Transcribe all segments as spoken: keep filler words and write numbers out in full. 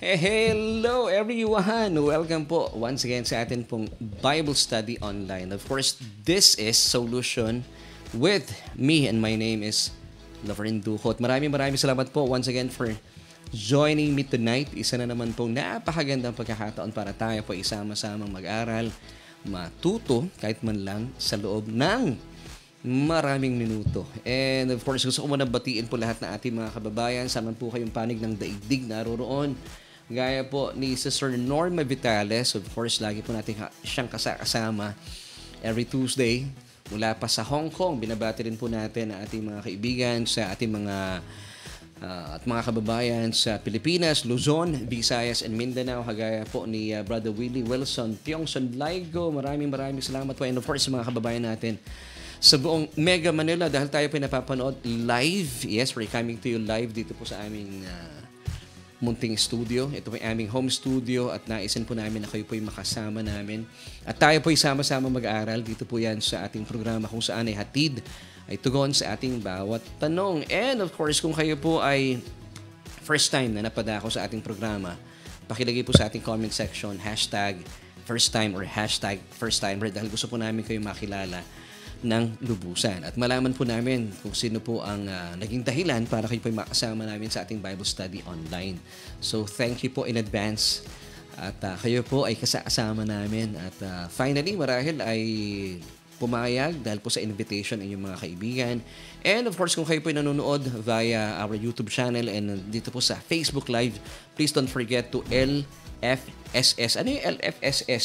Hey, hello everyone! Welcome po once again sa atin pong Bible Study Online. Of course, this is Solution with me and my name is Laverne Duhot. Maraming maraming salamat po once again for joining me tonight. Isa na naman pong napakagandang pagkakataon para tayo po isama-samang mag-aral, matuto kahit man lang sa loob ng maraming minuto. And of course, gusto ko muna batiin po lahat ng ating mga kababayan. Saan man po kayong panig ng daigdig naroroon. Gaya po ni Sister Norma Vitales. Of course, lagi po natin siyang kasama every Tuesday. Mula pa sa Hong Kong, binabati rin po natin ang ating mga kaibigan sa ating mga uh, at mga kababayan sa Pilipinas, Luzon, Visayas, and Mindanao. Kagaya po ni uh, Brother Willie Wilson, Tiongson Laigo. Maraming maraming salamat po. And of course, sa mga kababayan natin sa buong Mega Manila, dahil tayo po napapanood live. Yes, we're coming to you live dito po sa aming uh, munting studio. Ito po yung aming home studio at naisin po namin na kayo po yung makasama namin. At tayo po yung sama-sama mag-aaral. Dito po yan sa ating programa kung saan ay hatid, ay tugon sa ating bawat tanong. And of course, kung kayo po ay first time na napadako sa ating programa, pakilagay po sa ating comment section, hashtag first time or hashtag first timer dahil gusto po namin kayo makilala ng lubusan. At malaman po namin kung sino po ang uh, naging dahilan para kayo po makasama namin sa ating Bible Study Online. So, thank you po in advance. At uh, kayo po ay kasama namin. At uh, finally, marahil ay pumayag dahil po sa invitation ng inyong mga kaibigan. And of course, kung kayo po ay nanonood via our YouTube channel and dito po sa Facebook Live, please don't forget to L F S S. Ano yung L F S S?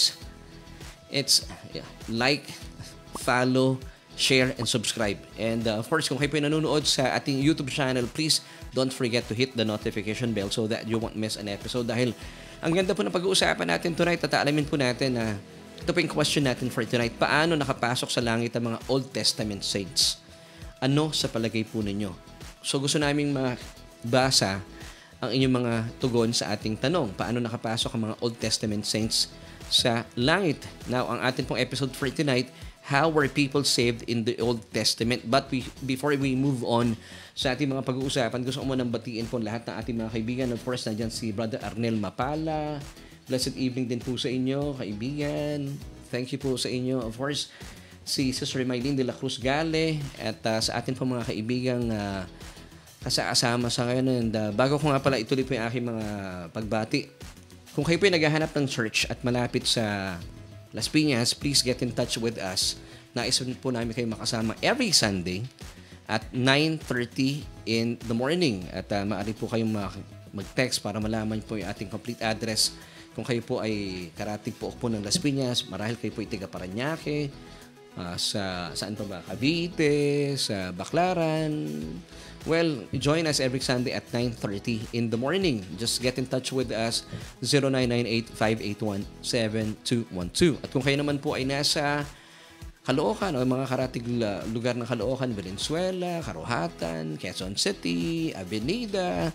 It's yeah, like, follow, share, and subscribe. And uh, of course, kung kayo po nanonood sa ating YouTube channel, please don't forget to hit the notification bell so that you won't miss an episode. Dahil ang ganda po ng pag-uusapan natin tonight at alamin po natin na ito po yung question natin for tonight. Paano nakapasok sa langit ang mga Old Testament saints? Ano sa palagay po ninyo? So gusto naming mabasa ang inyong mga tugon sa ating tanong. Paano nakapasok ang mga Old Testament saints sa langit? Now, ang ating pong episode for tonight, how were people saved in the Old Testament? But we, before we move on sa ating mga pag-uusapan, gusto ko munang batiin po lahat ng ating mga kaibigan. Of course, nandiyan si Brother Arnel Mapala. Blessed evening din po sa inyo, kaibigan. Thank you po sa inyo. Of course, si Sister Maylene de la Cruz Gale at uh, sa atin po mga kaibigang uh, kasama sa ngayon. And uh, bago ko nga pala ituloy po yung aking mga pagbati, kung kayo po yung naghahanap ng church at malapit sa Las Piñas, please get in touch with us. Nais po namin kayo makasama every Sunday at nine thirty in the morning. At uh, maaari po kayong mag-text para malaman po yung ating complete address. Kung kayo po ay karating po po ng Las Piñas, marahil kayo po ay taga Parañaque, uh, sa saan pa ba? Cavite, sa Baclaran. Well, join us every Sunday at nine thirty in the morning. Just get in touch with us, zero nine nine eight, five eight one, seven two one two. At kung kayo naman po ay nasa Caloocan o mga karatig lugar ng Caloocan, Valenzuela, Karuhatan, Quezon City, Avenida,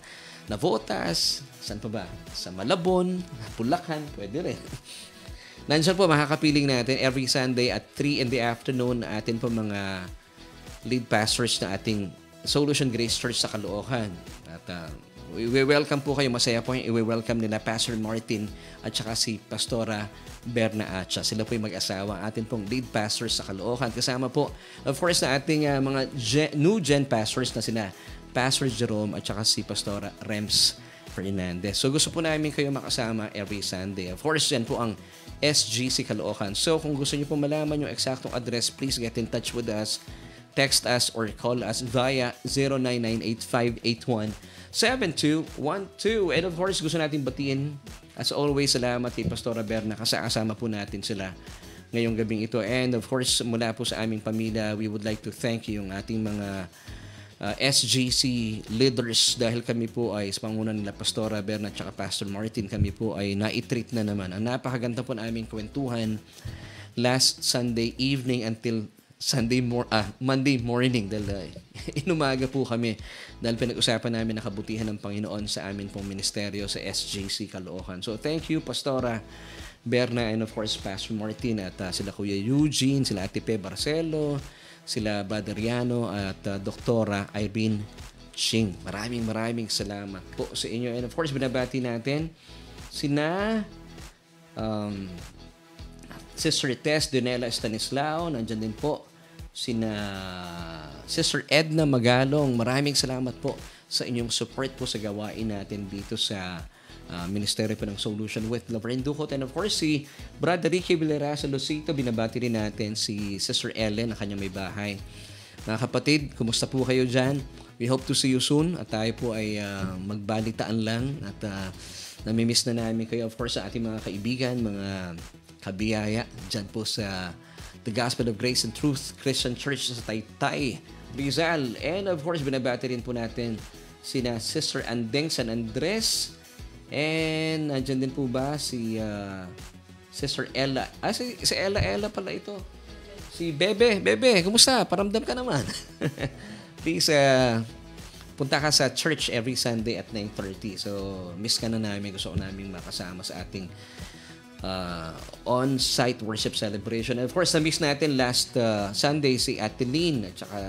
Navotas, saan pa ba? Sa Malabon, Bulacan, pwede rin. Nandiyan po makakapiling natin every Sunday at three in the afternoon atin po mga lead pastors na ating Solution Grace Church sa Caloocan. At uh, we welcome po kayo. Masaya po yung i-welcome nila Pastor Martin at saka si Pastora Berna Acha. Sila po yung mag-asawa. Atin pong lead pastors sa Caloocan. Kasama po, of course, na ating uh, mga gen, new gen pastors na sina Pastor Jerome at saka si Pastora Rems Fernandez. So gusto po namin kayo makasama every Sunday. Of course, yan po ang S G C Caloocan. So kung gusto niyo po malaman yung eksaktong address, please get in touch with us. Text us or call us via zero nine nine eight, five eight one, seven two one two. And of course, gusto natin batiin, as always, salamat kay Pastora Berna kasi kasama po natin sila ngayong gabing ito. And of course, mula po sa aming pamilya, we would like to thank you yung ating mga uh, S G C leaders dahil kami po ay sa pangunan nila Pastora Berna at saka Pastor Martin, kami po ay na-treat na naman. Ang napakaganda po na aming kwentuhan last Sunday evening until Sunday mor ah, Monday morning dahil uh, inumaga po kami dahil pinag-usapan namin ang kabutihan ng Panginoon sa amin pong ministeryo sa S J C Caloocan. So thank you Pastora Berna and of course Pastor Martin at uh, sila Kuya Eugene, sila Ate Pe Barcelo, sila Baderiano at uh, Doktora Irene Ching. Maraming maraming salamat po sa inyo. And of course, binabati natin sina um, Sister Tess Donela Estanislao. Nandyan din po sina Sister Edna Magalong. Maraming salamat po sa inyong support po sa gawain natin dito sa uh, Ministeryo po ng Solution with Laverne Ducot. And of course, si Brother Ricky Villara sa Lucito. Binabati rin natin si Sister Ellen na kanyang may bahay. Mga kapatid, kumusta po kayo dyan? We hope to see you soon. At tayo po ay uh, magbalitaan lang. At uh, namimiss na namin kayo. Of course, sa ating mga kaibigan, mga kabiyaya dyan po sa The Gospel of Grace and Truth Christian Church sa Taytay, Rizal. And of course, binabati rin po natin sina Sister Andeng San Andres. And nandyan din po ba si uh, Sister Ella. Ah, si, si Ella, Ella pala ito. Si Bebe. Bebe, kumusta? Paramdam ka naman. Please, uh, punta ka sa church every Sunday at nine thirty. So, miss ka na namin. Gusto ko namin makasama sa ating uh, on-site worship celebration. And of course, na-miss natin last uh, Sunday si Ate Lynn at saka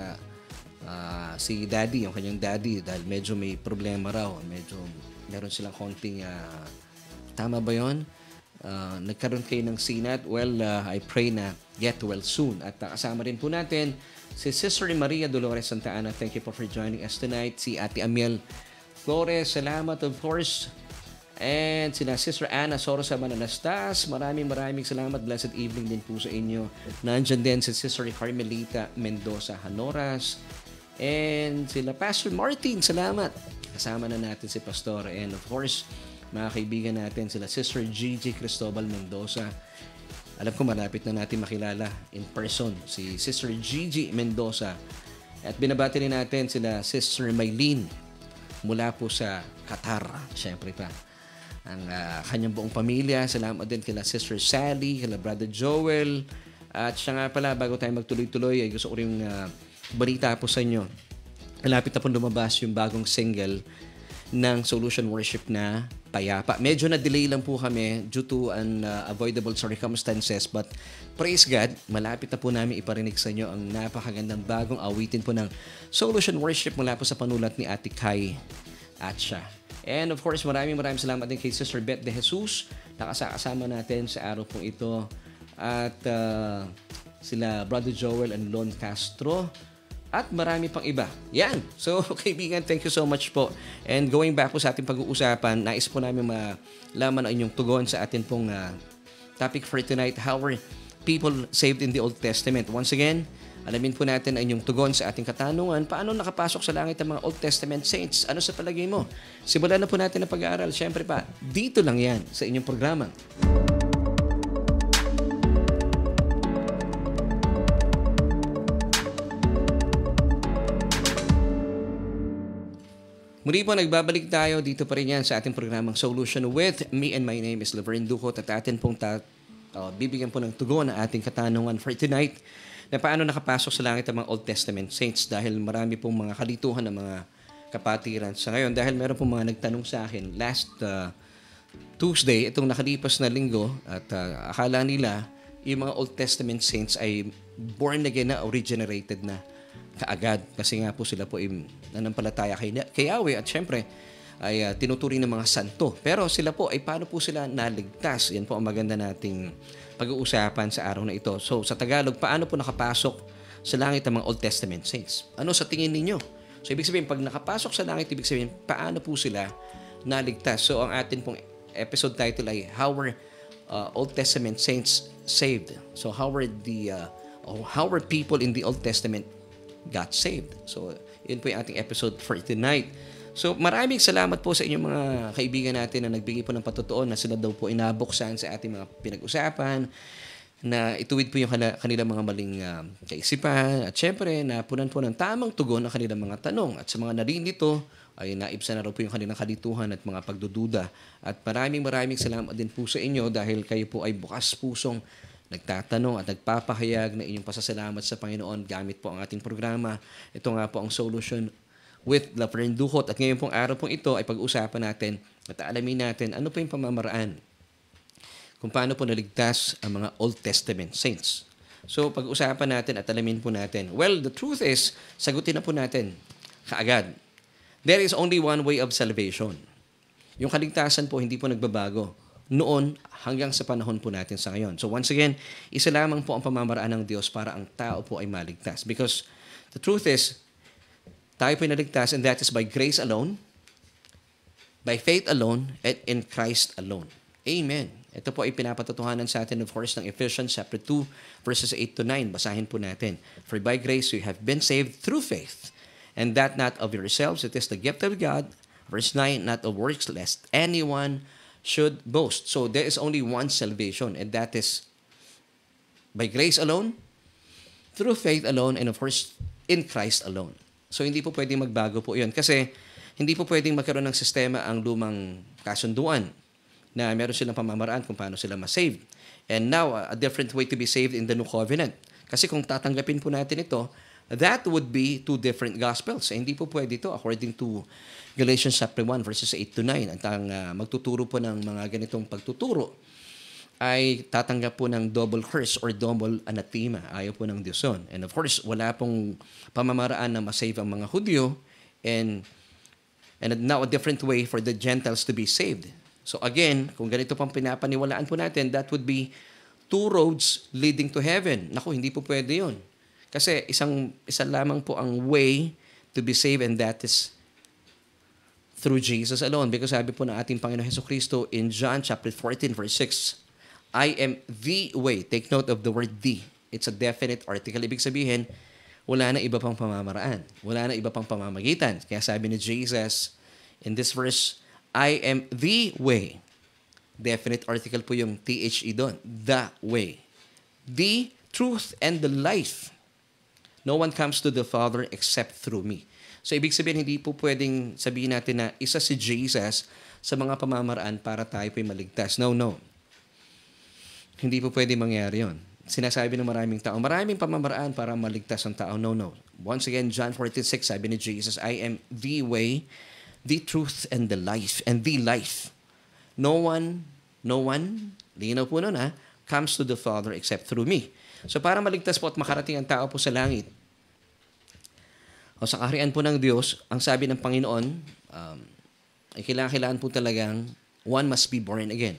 uh, si Daddy, yung kanyang daddy, dahil medyo may problema raw. Medyo meron silang konting, uh, tama ba yun? Uh, nagkaroon kayo ng sinat. Well, uh, I pray na get well soon. At uh, kasama rin po natin si Sister Maria Dolores Santa Ana. Thank you po for joining us tonight. Si Ate Amiel Flores, salamat of course. And sina Sister Ana Sorosa Mananastas, maraming maraming salamat. Blessed evening din po sa inyo. Nandyan din si Sister Carmelita Mendoza Hanoras. And sila Pastor Martin, salamat. Kasama na natin si Pastor. And of course, mga kaibigan natin sila Sister Gigi Cristobal Mendoza. Alam ko malapit na natin makilala in person si Sister Gigi Mendoza. At binabati rin natin sila Sister Maylene mula po sa Qatar. Siyempre pa. Ang uh, kanyang buong pamilya. Salamat din kila Sister Sally, kila Brother Joel. At siya nga pala, bago tayo magtuloy-tuloy, ay gusto ko rin uh, balita po sa inyo. Malapit na po lumabas yung bagong single ng Solution Worship na Payapa. Medyo na-delay lang po kami due to unavoidable uh, circumstances, but praise God, malapit na po namin iparinig sa inyo ang napakagandang bagong awitin po ng Solution Worship mula po sa panulat ni Ate Kai Atcha. And of course, maraming maraming salamat din kay Sister Beth De Jesus na kasama natin sa araw pong ito. At uh, sila Brother Joel and Lon Castro. At marami pang iba. Yan. So, kaibigan, thank you so much po. And going back po sa ating pag-uusapan, nais po namin malaman ang inyong tugon sa atin pong uh, topic for tonight, how were people saved in the Old Testament? Once again, alamin po natin ang inyong tugon sa ating katanungan. Paano nakapasok sa langit ang mga Old Testament saints? Ano sa palagay mo? Simulan na po natin ang pag-aaral. Siyempre pa, dito lang yan sa inyong programa. Muli po, nagbabalik tayo. Dito pa rin yan sa ating programang Solution with me, and my name is Laverne Ducot. At atin pong ta- uh, bibigyan po ng tugon ang ating katanungan for tonight na paano nakapasok sa langit ang mga Old Testament saints, dahil marami pong mga kalituhan ng mga kapatiran sa ngayon. Dahil meron pong mga nagtanong sa akin last uh, Tuesday, itong nakalipas na linggo, at uh, akala nila yung mga Old Testament saints ay born again na o regenerated na kaagad, kasi nga po sila po ay nanampalataya kay, kay Yahweh at syempre ay uh, tinuturing ng mga santo. Pero sila po ay paano po sila naligtas? Yan po ang maganda nating pag-uusapan sa araw na ito. So sa Tagalog, paano po nakapasok sa langit ang mga Old Testament saints? Ano sa tingin ninyo? So ibig sabihin, pag nakapasok sa langit, ibig sabihin, paano po sila naligtas? So ang atin pong episode title ay How Were uh, Old Testament Saints Saved? So how were the uh, how were people in the Old Testament got saved? So, yun po yung ating episode for tonight. So, maraming salamat po sa inyong mga kaibigan natin na nagbigay po ng patutuon na sila daw po inabuksan sa ating mga pinag-usapan, na ituwid po yung kanilang mga maling uh, kaisipan, at syempre, napunan po ng tamang tugon ang kanilang mga tanong. At sa mga narinito, ay naibsan na raw po yung kanilang kalituhan at mga pagdududa. At maraming maraming salamat din po sa inyo dahil kayo po ay bukas pusong nagtatanong at nagpapahayag na inyong pasasalamat sa Panginoon gamit po ang ating programa. Ito nga po ang Solution with Laverne Ducot. At ngayon pong araw pong ito ay pag-usapan natin at alamin natin ano po yung pamamaraan kung paano po naligtas ang mga Old Testament saints. So pag-usapan natin at alamin po natin. Well, the truth is, sagutin na po natin kaagad There is only one way of salvation. Yung kaligtasan po, hindi po nagbabago. Noon hanggang sa panahon po natin sa ngayon. So once again, isa lamang po ang pamamaraan ng Diyos para ang tao po ay maligtas. Because the truth is, tayo po ay naligtas and that is by grace alone, by faith alone, and in Christ alone. Amen. Ito po ay pinapatotohanan sa atin, of course, ng Ephesians chapter two, verses eight to nine. Basahin po natin. For by grace you have been saved through faith, and that not of yourselves, it is the gift of God. Verse nine, not of works, lest anyone should boast. So there is only one salvation, and that is by grace alone, through faith alone, and of course, in Christ alone. So hindi po pwedeng magbago po yun. Kasi hindi po pwedeng magkaroon ng sistema ang lumang kasunduan na meron silang pamamaraan kung paano sila masaved. And now, a different way to be saved in the New Covenant. Kasi kung tatanggapin po natin ito, that would be two different gospels. Eh, hindi po pwede ito according to Galatians chapter one, verses eight to nine. At ang uh, magtuturo po ng mga ganitong pagtuturo ay tatanggap po ng double curse or double anathema. Ayaw po ng Diyos yun. And of course, wala pong pamamaraan na masave ang mga Hudyo and, and now a different way for the Gentiles to be saved. So again, kung ganito pang pinapaniwalaan po natin, that would be two roads leading to heaven. Naku, hindi po pwede yun. Kasi isang, isa lamang po ang way to be saved, and that is through Jesus alone. Because sabi po ng ating Panginoon Jesucristo in John chapter fourteen, verse six, I am the way. Take note of the word the. It's a definite article. Ibig sabihin, wala na iba pang pamamaraan. Wala na iba pang pamamagitan. Kaya sabi ni Jesus in this verse, I am the way. Definite article po yung T H E doon. The way. The truth and the life. No one comes to the Father except through me. So, ibig sabihin, hindi po pwedeng sabihin natin na isa si Jesus sa mga pamamaraan para tayo po'y maligtas. No, no. Hindi po pwedeng mangyari yon. Sinasabi ng maraming tao, maraming pamamaraan para maligtas ang tao. No, no. Once again, John fourteen six, sabi ni Jesus, I am the way, the truth, and the life, and the life. No one, no one, linaw po nun ha, comes to the Father except through me. So para maligtas po at makarating ang tao po sa langit, o sa kaharian po ng Diyos, ang sabi ng Panginoon, um, ay kailangan-kailangan po talagang one must be born again.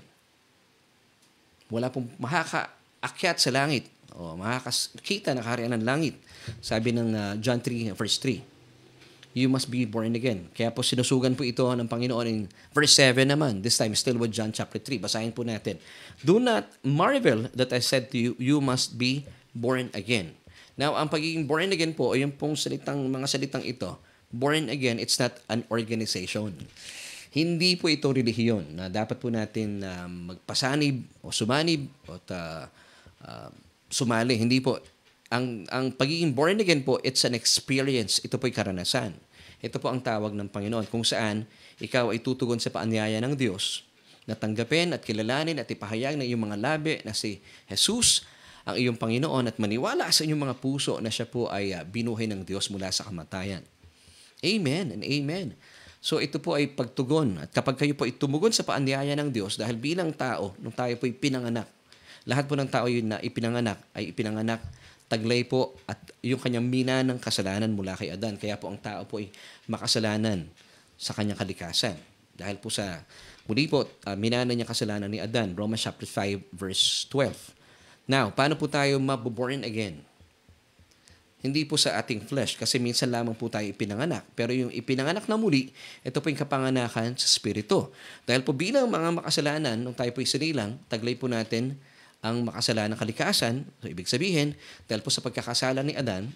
Wala pong makakaakyat sa langit, o makakakita na kaharian ng langit. Sabi ng uh, John three, verse three. You must be born again. Kaya po sinusugan po ito ng Panginoon in verse seven naman. This time still with John chapter three. Basahin po natin. Do not marvel that I said to you, you must be born again. Now, ang pagiging born again po, ay yung pong salitang, mga salitang ito, born again, it's not an organization. Hindi po ito relihiyon na dapat po natin uh, magpasanib o sumanib o ta, uh, sumali. Hindi po. Ang, ang pagiging born again po, it's an experience. Ito po'y karanasan. Ito po ang tawag ng Panginoon kung saan ikaw ay tutugon sa paanyaya ng Diyos na tanggapin at kilalanin at ipahayag ng iyong mga labi na si Jesus ang iyong Panginoon at maniwala sa inyong mga puso na siya po ay uh, binuhay ng Diyos mula sa kamatayan. Amen and amen. So ito po ay pagtugon. At kapag kayo po ay tumugon sa paanyaya ng Diyos dahil bilang tao, nung tayo po ay pinanganak, lahat po ng tao yun na ipinanganak ay ipinanganak taglay po at yung kanyang mina ng kasalanan mula kay Adan. Kaya po ang tao po ay makasalanan sa kanyang kalikasan. Dahil po sa, muli po, uh, minana niya kasalanan ni Adan. Romans chapter five, verse twelve. Now, paano po tayo mabuborn again? Hindi po sa ating flesh kasi minsan lamang po tayo ipinanganak. Pero yung ipinanganak na muli, ito po yung kapanganakan sa Espiritu. Dahil po bilang mga makasalanan, nung tayo po isinilang, taglay po natin ang makasalanang kalikasan. So, ibig sabihin, dahil po sa pagkakasala ni Adan,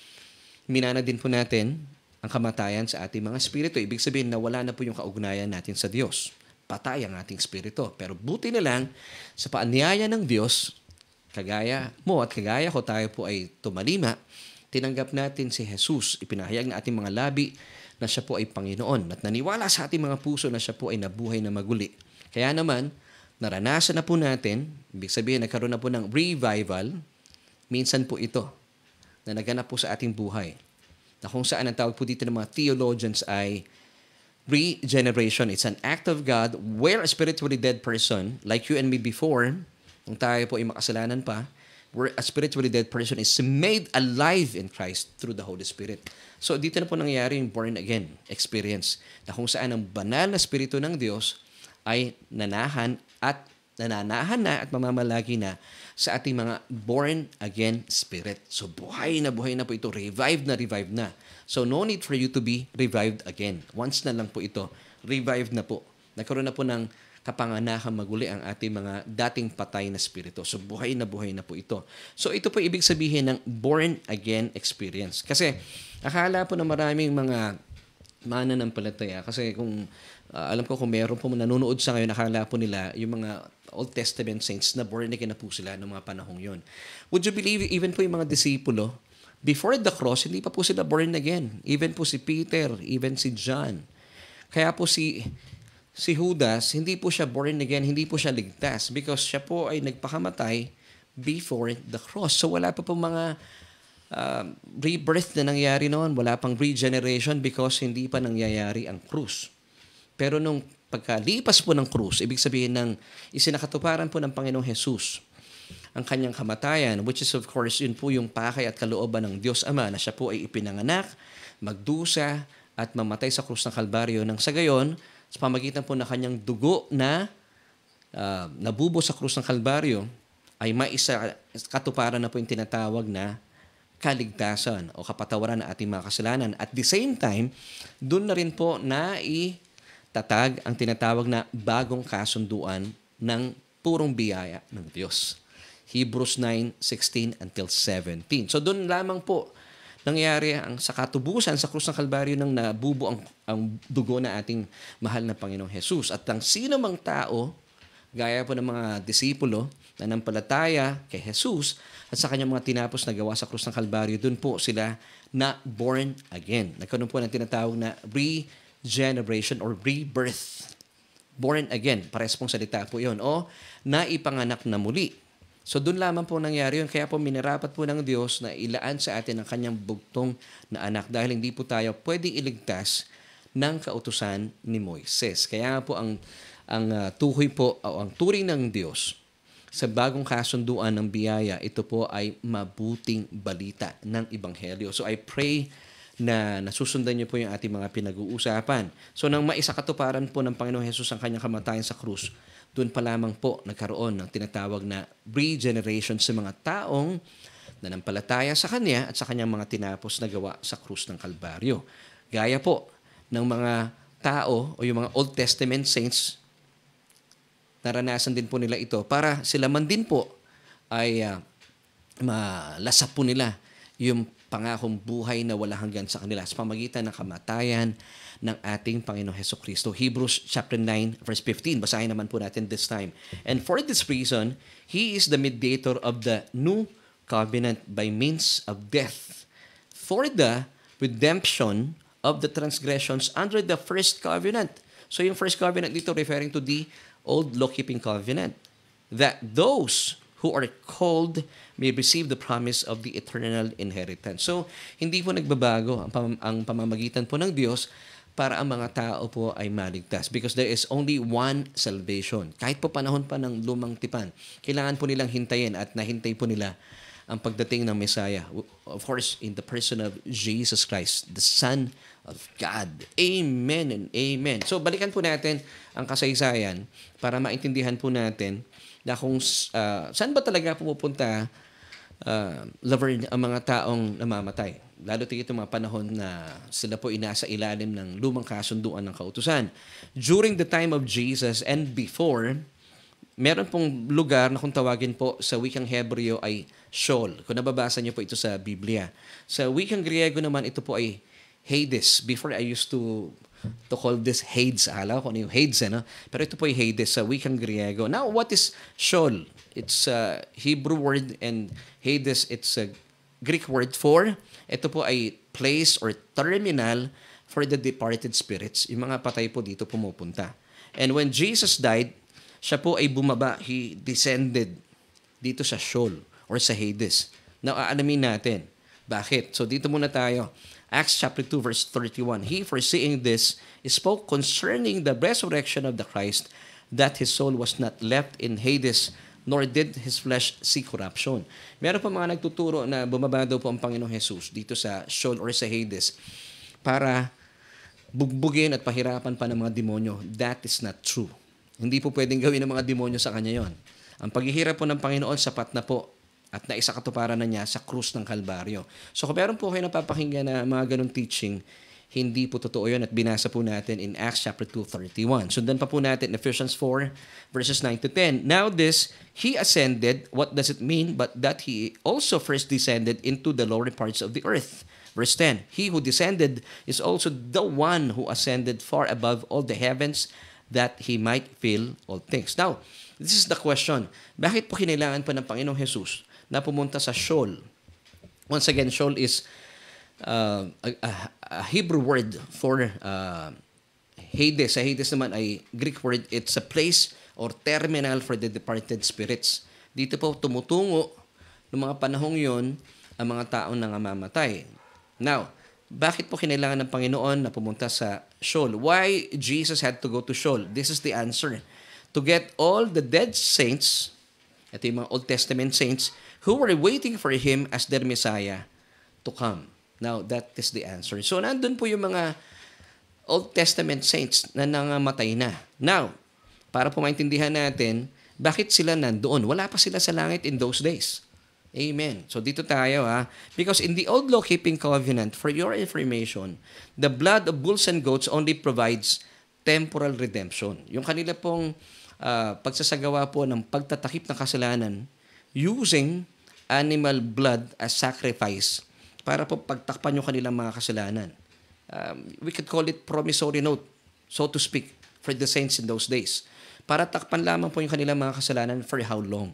minana din po natin ang kamatayan sa ating mga espiritu. Ibig sabihin na wala na po yung kaugnayan natin sa Diyos. Patay ang ating espiritu. Pero buti na lang, sa paanyaya ng Diyos, kagaya mo at kagaya ko, tayo po ay tumalima, tinanggap natin si Jesus. Ipinahayag na ating mga labi na siya po ay Panginoon. At naniwala sa ating mga puso na siya po ay nabuhay na maguli. Kaya naman, naranasan na po natin, ibig sabihin, nagkaroon na po ng revival, minsan po ito, na naganap po sa ating buhay. Na kung saan ang tawag po dito ng mga theologians ay regeneration. It's an act of God where a spiritually dead person, like you and me before, kung tayo po ay makasalanan pa, where a spiritually dead person is made alive in Christ through the Holy Spirit. So dito na po nangyayari yung born again experience na kung saan ang banal na Espiritu ng Diyos ay nanahan at nananahan na at mamamalagi na sa ating mga born again spirit. So buhay na buhay na po ito, revived na revived na. So no need for you to be revived again. Once na lang po ito, revived na po. Nagkaroon na po ng kapanganakan maguli ang ating mga dating patay na spirito. So buhay na buhay na po ito. So ito po ibig sabihin ng born again experience. Kasi akala po na maraming mga mananampalataya, kasi kung uh, alam ko kung meron po nanonood sa ngayon, akala po nila yung mga Old Testament saints na born again na po sila ng mga panahong yon. Would you believe even po yung mga disipulo, before the cross, hindi pa po sila born again. Even po si Peter, even si John. Kaya po si si Judas, hindi po siya born again, hindi po siya ligtas because siya po ay nagpakamatay before the cross. So wala pa po mga uh, rebirth na nangyari noon. Wala pang regeneration because hindi pa nangyayari ang krus. Pero nung pagkalipas po ng krus, ibig sabihin ng isinakatuparan po ng Panginoong Jesus ang kanyang kamatayan, which is of course yun po yung pakay at kalooban ng Diyos Ama na siya po ay ipinanganak, magdusa at mamatay sa krus ng Kalbaryo nang sa gayon, sa pamagitan po ng kanyang dugo na uh, nabubo sa krus ng Kalbaryo, ay maisa katuparan na po yung tinatawag na kaligtasan o kapatawaran ng ating mga kasalanan. At the same time, doon na rin po na itatag ang tinatawag na bagong kasunduan ng purong biyaya ng Diyos. Hebrews nine sixteen until seventeen. So doon lamang po nangyari ang sa katubusan sa krus ng Kalbaryo nang nabubo ang, ang dugo na ating mahal na Panginoong Jesus. At ang sino mang tao, gaya po ng mga disipulo na nampalataya kay Jesus at sa kanyang mga tinapos na gawa sa krus ng Kalbaryo, dun po sila na born again. Nagkaroon po ng tinatawag na regeneration or rebirth. Born again, pares pong salita po yun. O naipanganak na muli. So doon lamang po nangyari yun. Kaya po minarapat po ng Diyos na ilaan sa atin ang kanyang bugtong na anak dahil hindi po tayo pwedeng iligtas ng kautusan ni Moises. Kaya nga po ang, ang uh, tuhoy po o ang turing ng Diyos sa bagong kasunduan ng biyaya, ito po ay mabuting balita ng Ebanghelyo. So I pray na nasusundan niyo po yung ating mga pinag-uusapan. So nang maisakatuparan po ng Panginoong Jesus ang kanyang kamatayan sa krus, doon pa lamang po nagkaroon ng tinatawag na regeneration sa mga taong nanampalataya sa Kanya at sa Kanyang mga tinapos na gawa sa krus ng Kalbaryo. Gaya po ng mga tao o yung mga Old Testament saints, naranasan din po nila ito para sila man din po ay uh, malasap po nila yung pangakong buhay na wala hanggan sa kanila sa pamagitan ng kamatayan ng ating Panginoong Hesukristo. Hebrews chapter nine verse fifteen. Basahin naman po natin this time. And for this reason, He is the mediator of the new covenant by means of death, for the redemption of the transgressions under the first covenant. So yung first covenant dito referring to the old law-keeping covenant, that those who are called may receive the promise of the eternal inheritance. So, hindi po nagbabago ang, pam- ang pamamagitan po ng Diyos para ang mga tao po ay maligtas because there is only one salvation. Kahit po panahon pa ng lumang tipan, kailangan po nilang hintayin at nahintay po nila ang pagdating ng Messiah. Of course, in the person of Jesus Christ, the Son of God. Amen and amen. So, balikan po natin ang kasaysayan para maintindihan po natin na kung uh, saan ba talaga pumupunta uh, lover, ang mga taong namamatay. Lalo tigit yung mga panahon na sila po inasa ilalim ng lumang kasunduan ng kautusan. During the time of Jesus and before, meron pong lugar na kung tawagin po sa wikang Hebreo ay Sheol. Kung nababasa niyo po ito sa Biblia. Sa wikang Griego naman, ito po ay Hades. Before I used to to call this Hades. Akala ko ano yung Hades, eh, no? Pero ito po ay Hades sa wikang Griego. Now, what is Sheol? It's a Hebrew word and Hades, it's a Greek word for, ito po ay place or terminal for the departed spirits. Yung mga patay po dito pumupunta. And when Jesus died, siya po ay bumaba, he descended dito sa Sheol or sa Hades. Now, aalamin natin. Bakit? So, dito muna tayo. Acts chapter two verse thirty-one. He, foreseeing this, spoke concerning the resurrection of the Christ, that his soul was not left in Hades, nor did his flesh see corruption. Meron pa mga nagtuturo na bumaba daw po ang Panginoong Jesus dito sa Sheol or sa Hades para bugbugin at pahirapan pa ng mga demonyo. That is not true. Hindi po pwedeng gawin ng mga demonyo sa kanya yon. Ang paghihirap po ng Panginoon, sapat na po at naisakatuparan na niya sa krus ng Kalbaryo. So kung meron po kayo napapakinggan na mga ganong teaching, hindi po totoo yun at binasa po natin in Acts chapter two thirty-one. Sundan pa po natin in Ephesians four verses nine to ten. Now this, He ascended, what does it mean? But that He also first descended into the lower parts of the earth. Verse ten, He who descended is also the one who ascended far above all the heavens that He might fill all things. Now, this is the question. Bakit po kinailangan pa ng Panginoong Jesus na pumunta sa Sheol? Once again, Sheol is uh, a, a, a Hebrew word for uh, Hades. Sa Hades naman ay Greek word. It's a place or terminal for the departed spirits. Dito po tumutungo ng mga panahong yon ang mga taong nangamamatay. Now, bakit po kinailangan ng Panginoon na pumunta sa Sheol? Why Jesus had to go to Sheol? This is the answer. To get all the dead saints, ito yung mga Old Testament saints, who were waiting for Him as their Messiah to come. Now, that is the answer. So, nandun po yung mga Old Testament saints na nangamatay na. Now, para po maintindihan natin, bakit sila nandoon? Wala pa sila sa langit in those days. Amen. So, dito tayo ha. Because in the old law-keeping covenant, for your information, the blood of bulls and goats only provides temporal redemption. Yung kanila pong uh, pagsasagawa po ng pagtatakip ng kasalanan using animal blood as sacrifice para po pagtakpan yung kanilang mga kasalanan. Um, we could call it promissory note, so to speak, for the saints in those days. Para takpan lamang po yung kanilang mga kasalanan for how long?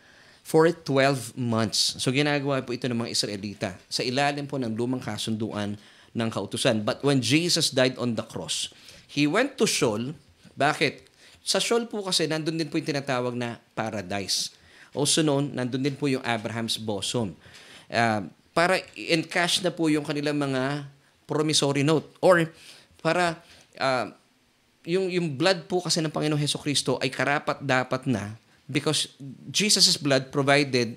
For twelve months. So ginagawa po ito ng mga Israelita sa ilalim po ng lumang kasunduan ng kautusan. But when Jesus died on the cross, He went to Sheol. Bakit? Sa Sheol po kasi nandun din po yung tinatawag na paradise. Also known, nandun din po yung Abraham's bosom. Uh, para encash na po yung kanilang mga promissory note. Or para uh, yung, yung blood po kasi ng Panginoong Hesukristo ay karapat dapat na because Jesus' blood provided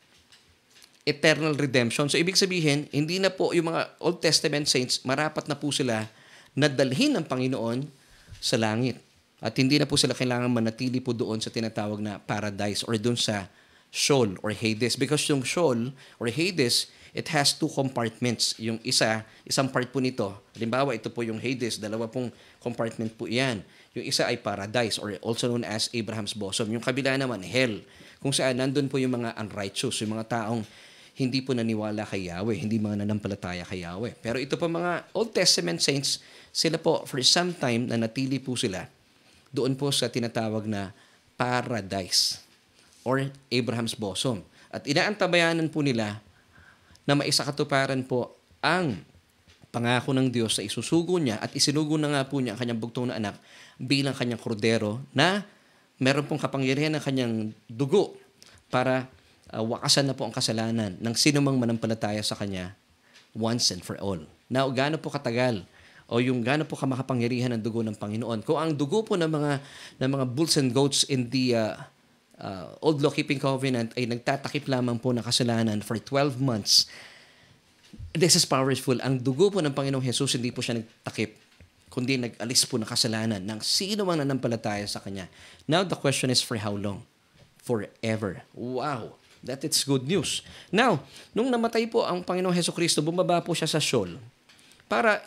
eternal redemption. So ibig sabihin, hindi na po yung mga Old Testament saints, marapat na po sila na dalhin ng Panginoon sa langit. At hindi na po sila kailangan manatili po doon sa tinatawag na paradise or doon sa Sheol or Hades. Because yung Sheol or Hades, it has two compartments. Yung isa, isang part po nito, halimbawa ito po yung Hades, dalawa pong compartment po iyan. Yung isa ay paradise or also known as Abraham's bosom. Yung kabila naman, hell, kung saan nandun po yung mga unrighteous, yung mga taong hindi po naniwala kay Yahweh, hindi mga nanampalataya kay Yahweh. Pero ito po mga Old Testament saints, sila po for some time na natili po sila doon po sa tinatawag na paradise or Abraham's bosom. At inaantabayanan po nila na maisakatuparan po ang pangako ng Diyos sa isusugo niya at isinugo na nga po niya ang kanyang bugtong na anak bilang kanyang kordero na meron pong kapangyarihan ng kanyang dugo para uh, wakasan na po ang kasalanan ng sinumang manampalataya sa kanya once and for all. Now, gaano po katagal o yung gaano po kamakapangyarihan ng dugo ng Panginoon? Kung ang dugo po ng mga ng mga bulls and goats in the uh, uh, old law-keeping covenant ay nagtatakip lamang po ng kasalanan for twelve months, this is powerful. Ang dugo po ng Panginoong Jesus, hindi po siya nagtakip, kundi nag-alis po ng kasalanan ng sino mang nanampalataya sa Kanya. Now, the question is for how long? Forever. Wow! That is good news. Now, nung namatay po ang Panginoong Hesukristo, bumaba po siya sa Sheol para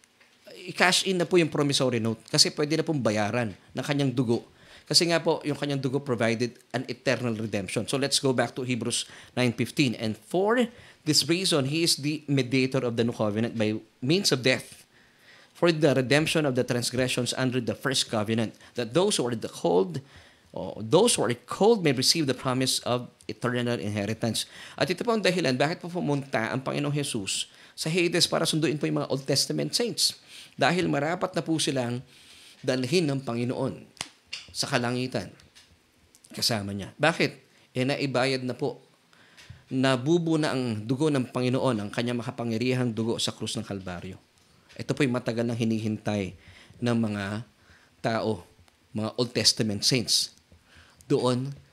i-cash in na po yung promissory note kasi pwede na pong bayaran ng kanyang dugo. Kasi nga po, yung kanyang dugo provided an eternal redemption. So let's go back to Hebrews nine fifteen. And for this reason, He is the mediator of the new covenant by means of death for the redemption of the transgressions under the first covenant, that those who are the called, or those who are called may receive the promise of eternal inheritance. At ito po ang dahilan, bakit po pumunta ang Panginoong Jesus sa Hades para sunduin po yung mga Old Testament saints. Dahil marapat na po silang dalhin ng Panginoon sa kalangitan kasama niya. Bakit? E naibayad na po. Nabubo na ang dugo ng Panginoon, ang kanyang makapangyarihang dugo sa krus ng Kalbaryo. Ito po yung matagal nang hinihintay ng mga tao, mga Old Testament saints. Doon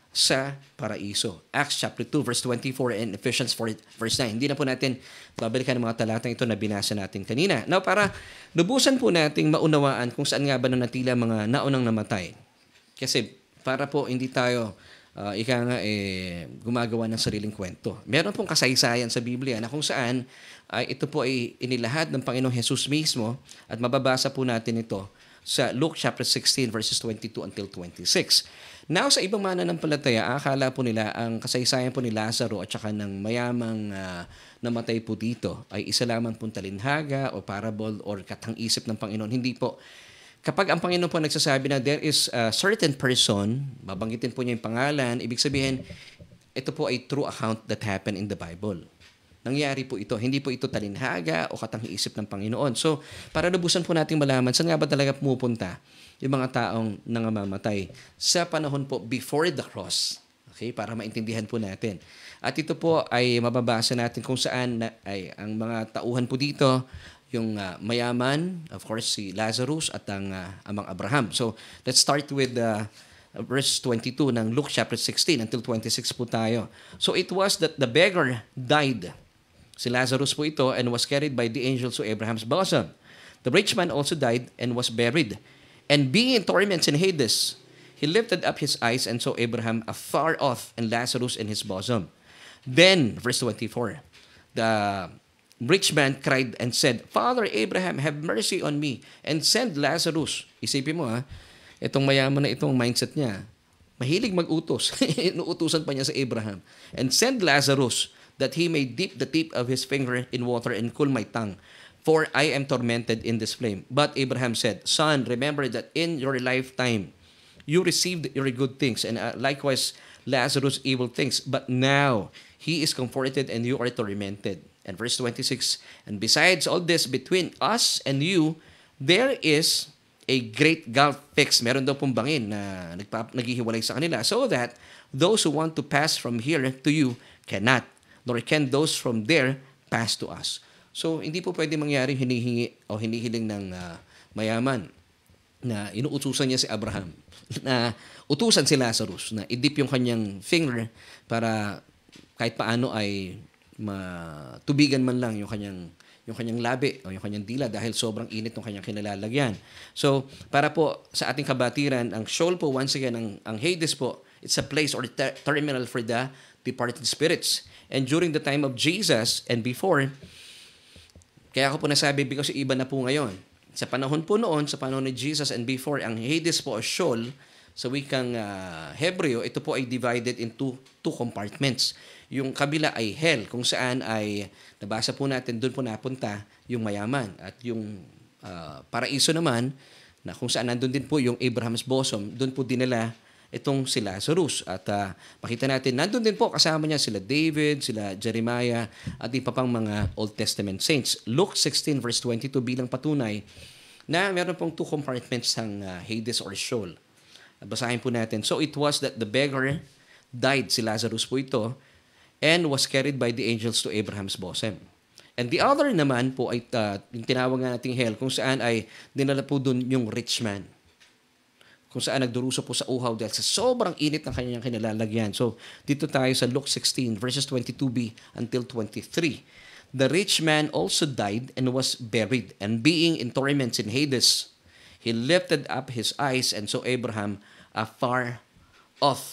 sa paraiso. Acts chapter two verse twenty-four and Ephesians four verse nine. Hindi na po natin babalikan ang mga talatang ito na binasa natin kanina. Now, para lubusan po nating maunawaan kung saan nga ba nanatila mga naunang namatay. Kasi para po hindi tayo uh, ika nga eh, gumagawa ng sariling kwento. Meron pong kasaysayan sa Biblia na kung saan ay ito po ay inilahad ng Panginoong Jesus mismo at mababasa po natin ito sa Luke chapter sixteen verses twenty-two until twenty-six. Now, sa ibang mananampalataya, akala po nila ang kasaysayan po ni Lazaro at saka ng mayamang uh, namatay po dito ay isa lamang pong talinhaga o parable or katang-isip ng Panginoon. Hindi po. Kapag ang Panginoon po nagsasabi na there is a certain person, babanggitin po niya yung pangalan, ibig sabihin, ito po ay true account that happened in the Bible. Nangyari po ito. Hindi po ito talinhaga o katang-isip ng Panginoon. So, para lubusan po nating malaman, saan nga ba talaga pumupunta yung mga taong nangamamatay sa panahon po before the cross. Okay? Para maintindihan po natin. At ito po ay mababasa natin kung saan na, ay ang mga tauhan po dito, yung uh, mayaman, of course, si Lazarus at ang uh, amang Abraham. So, let's start with uh, verse twenty-two ng Luke chapter sixteen until twenty-six po tayo. So, it was that the beggar died. Si Lazarus po ito and was carried by the angels to Abraham's bosom. The rich man also died and was buried. And being in torments in Hades, he lifted up his eyes and saw Abraham afar off and Lazarus in his bosom. Then, verse twenty-four, the rich man cried and said, Father Abraham, have mercy on me and send Lazarus. Isipin mo ha, itong mayaman na itong mindset niya, mahilig mag-utos. Inuutusan pa niya sa Abraham. And send Lazarus that he may dip the tip of his finger in water and cool my tongue, for I am tormented in this flame. But Abraham said, Son, remember that in your lifetime you received your good things, and uh, likewise Lazarus evil things. But now he is comforted and you are tormented. And verse twenty-six, and besides all this, between us and you, there is a great gulf fixed. Meron daw pong bangin na nagpa- naghihiwalay sa kanila, so that those who want to pass from here to you cannot, nor can those from there pass to us. So, hindi po pwede mangyari hinihingi o hinihiling ng uh, mayaman na inuutusan niya si Abraham na utusan si Lazarus na idip yung kanyang finger para kahit paano ay matubigan man lang yung kanyang yung kanyang labi o yung kanyang dila dahil sobrang init ng kanyang kinalalagyan. So, para po sa ating kabatiran, ang Sheol po, once again, ang, ang Hades po, it's a place or ter- terminal for the departed spirits. And during the time of Jesus and before, kaya ako po nasabi because iba na po ngayon. Sa panahon po noon, sa panahon ni Jesus and before, ang Hades po o Sheol, sa wikang uh, Hebreo, ito po ay divided into two compartments. Yung kabila ay hell, kung saan ay, nabasa po natin, doon po napunta yung mayaman. At yung uh, paraiso naman, na kung saan nandun din po yung Abraham's bosom, doon po dinala itong si Lazarus. At uh, makita natin, nandun din po kasama niya sila David, sila Jeremiah, at iba pang mga Old Testament saints. Luke sixteen verse twenty-two bilang patunay na meron pong two compartments ng uh, Hades or Sheol. Basahin po natin. So it was that the beggar died, si Lazarus po ito, and was carried by the angels to Abraham's bosom. And the other naman po ay uh, yung tinawag nga nating hell, kung saan ay dinala po dun yung rich man. Kung saan nagduruso po sa uhaw dahil sa sobrang init ng kanyang kinalalagyan. So dito tayo sa Luke sixteen verses twenty-two b until twenty-three. The rich man also died and was buried, and being in torments in Hades, he lifted up his eyes and saw Abraham afar off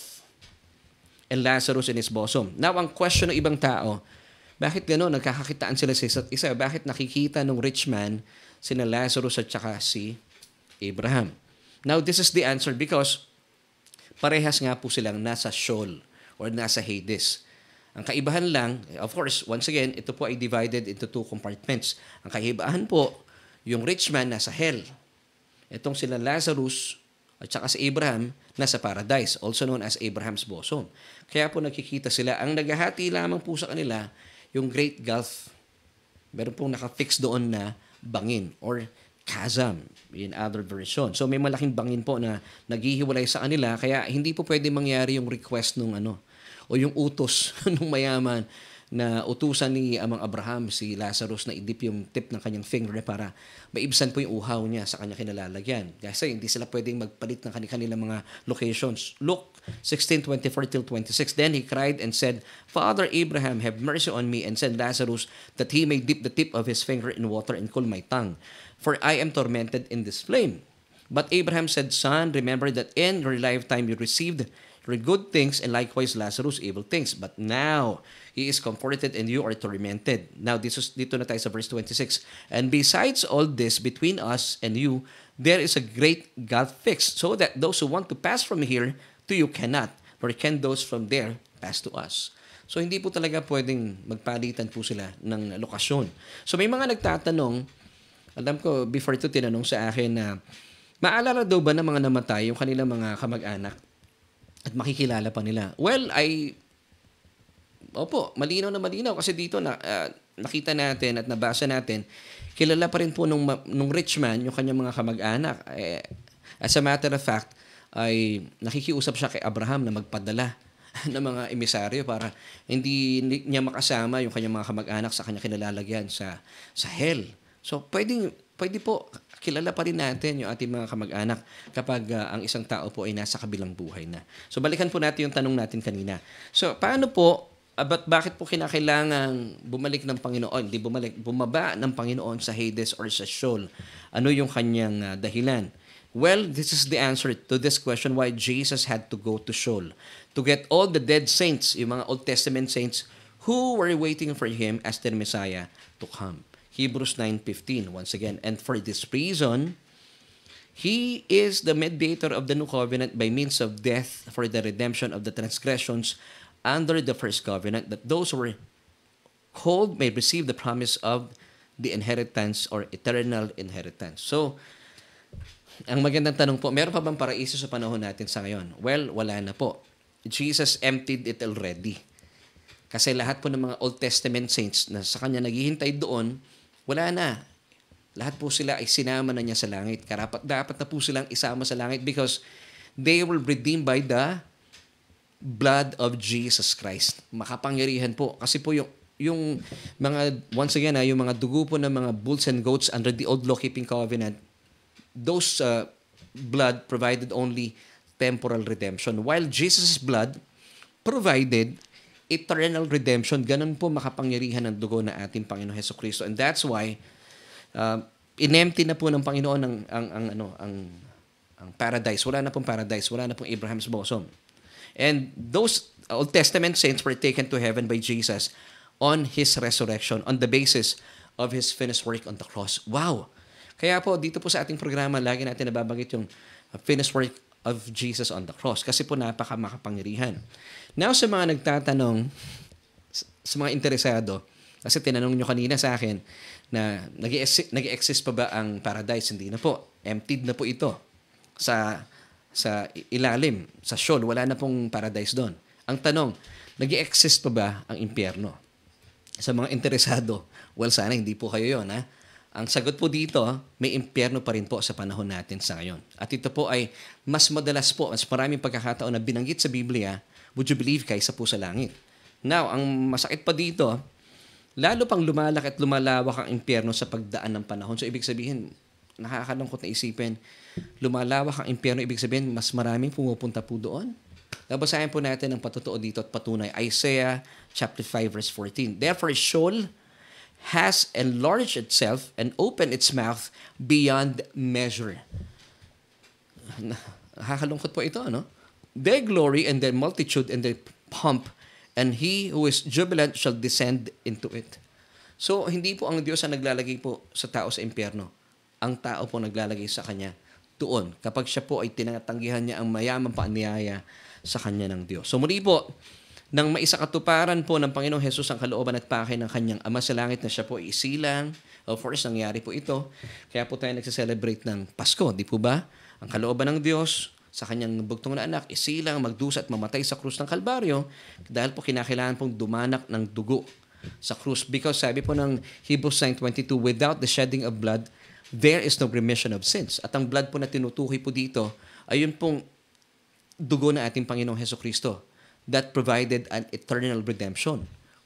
and Lazarus in his bosom. Now, ang question ng ibang tao, bakit gano'n? Nagkakakitaan sila sa isa't isa. Bakit nakikita ng rich man sina Lazarus at saka si Abraham? Now, this is the answer because parehas nga po silang nasa Sheol or nasa Hades. Ang kaibahan lang, of course, once again, ito po ay divided into two compartments. Ang kaibahan po, yung rich man nasa hell. Itong sila Lazarus at saka si Abraham nasa paradise, also known as Abraham's bosom. Kaya po nakikita sila, ang naghahati lamang po sa kanila, yung Great Gulf. Meron pong nakafix doon na bangin or chasm in other version. So may malaking bangin po na naghihiwalay sa kanila, kaya hindi po pwede mangyari yung request nung ano, o yung utos ng mayaman na utusan ni Amang Abraham si Lazarus na idip yung tip ng kanyang finger para maibsan po yung uhaw niya sa kanya kinalalagyan. Kasi hindi sila pwedeng magpalit ng kanilang mga locations. Luke sixteen twenty-four till twenty-six. Then he cried and said, Father Abraham, have mercy on me and send Lazarus that he may dip the tip of his finger in water and cool my tongue, for I am tormented in this flame. But Abraham said, Son, remember that in your lifetime you received your good things, and likewise Lazarus evil things. But now he is comforted and you are tormented. Now this is, dito na tayo sa verse twenty-six. And besides all this, between us and you, there is a great gulf fixed, so that those who want to pass from here to you cannot, nor can those from there pass to us. So hindi po talaga pwedeng magpalitan po sila ng lokasyon. So may mga nagtatanong, alam ko before ito tinanong sa akin na, maalala daw ba ng mga namatay yung kanilang mga kamag-anak at makikilala pa nila? Well, I, opo, malinaw na malinaw kasi dito na, uh, nakita natin at nabasa natin, kilala pa rin po nung, nung rich man yung kanyang mga kamag-anak. Eh, as a matter of fact, ay nakikiusap siya kay Abraham na magpadala ng mga emisaryo para hindi niya makasama yung kanyang mga kamag-anak sa kanyang kinalalagyan sa, sa hell. So, pwedeng, pwede po, kilala pa rin natin yung ating mga kamag-anak kapag uh, ang isang tao po ay nasa kabilang buhay na. So, balikan po natin yung tanong natin kanina. So, paano po, about bakit po kinakailangan bumalik ng Panginoon, hindi bumalik, bumaba ng Panginoon sa Hades or sa Sheol? Ano yung kanyang uh, dahilan? Well, this is the answer to this question why Jesus had to go to Sheol. To get all the dead saints, yung mga Old Testament saints, who were waiting for Him as their Messiah to come. Hebrews nine fifteen, once again. And for this reason, He is the mediator of the new covenant by means of death for the redemption of the transgressions under the first covenant, that those who were called may receive the promise of the inheritance or eternal inheritance. So, ang magandang tanong po, meron pa bang paraiso sa panahon natin sa ngayon? Well, wala na po. Jesus emptied it already. Kasi lahat po ng mga Old Testament saints na sa kanya naghihintay doon, wala na. Lahat po sila ay sinama na niya sa langit. Karapat dapat na po silang isama sa langit because they were redeemed by the blood of Jesus Christ. Makapangyarihan po. Kasi po yung, yung mga, once again, ha, yung mga dugo po ng mga bulls and goats under the old law-keeping covenant, those uh, blood provided only temporal redemption. While Jesus' blood provided eternal redemption. Ganun po makapangyarihan ng dugo na ating Panginoon Hesukristo. And that's why uh, inempty na po ng Panginoon ang, ang, ang, ano, ang, ang paradise. Wala na pong paradise. Wala na pong Abraham's bosom. And those Old Testament saints were taken to heaven by Jesus on His resurrection, on the basis of His finished work on the cross. Wow! Kaya po, dito po sa ating programa, lagi natin nababanggit yung finished work of Jesus on the cross. Kasi po napaka makapangyarihan. Now, sa mga nagtatanong, sa mga interesado, kasi tinanong nyo kanina sa akin na nag-exist pa ba ang paradise? Hindi na po. Emptied na po ito. Sa, sa ilalim, sa Sheol, wala na pong paradise doon. Ang tanong, nag-exist pa ba ang impyerno? Sa mga interesado, well, sana hindi po kayo yon, ha? Ang sagot po dito, may impyerno pa rin po sa panahon natin sa ngayon. At ito po ay mas madalas po, mas maraming pagkakataon na binanggit sa Biblia, would you believe, kaysa po sa langit. Now, ang masakit pa dito, lalo pang lumalaki at lumalawak ang impyerno sa pagdaan ng panahon. So, ibig sabihin, nakakalungkot na isipin, lumalawak ang impyerno, ibig sabihin, mas maraming pumupunta po doon. Nabasahin po natin ang patotoo dito at patunay. Isaiah chapter five verse fourteen. Therefore, Sheol has enlarged itself and opened its mouth beyond measure. Nakakalungkot po ito, no? Their glory and their multitude and their pomp, and he who is jubilant shall descend into it. So, hindi po ang Diyos ang naglalagay po sa tao sa impyerno. Ang tao po naglalagay sa kanya doon. Kapag siya po ay tinatanggihan niya ang mayamang paanyaya sa kanya ng Diyos. So, muli po, nang maisakatuparan po ng Panginoong Hesus ang kalooban at pake ng kanyang Ama sa langit na siya po ay isilang. Of course, nangyari po ito. Kaya po tayo nagsiselebrate ng Pasko, di po ba? Ang kalooban ng Diyos sa kanyang bugtong na anak, isilang, magdusa at mamatay sa krus ng Kalbaryo dahil po kinakailangan pong dumanak ng dugo sa krus. Because sabi po ng Hebrews nine twenty-two, without the shedding of blood, there is no remission of sins. At ang blood po na tinutukoy po dito, ayun pong dugo na ating Panginoong Hesukristo that provided an eternal redemption.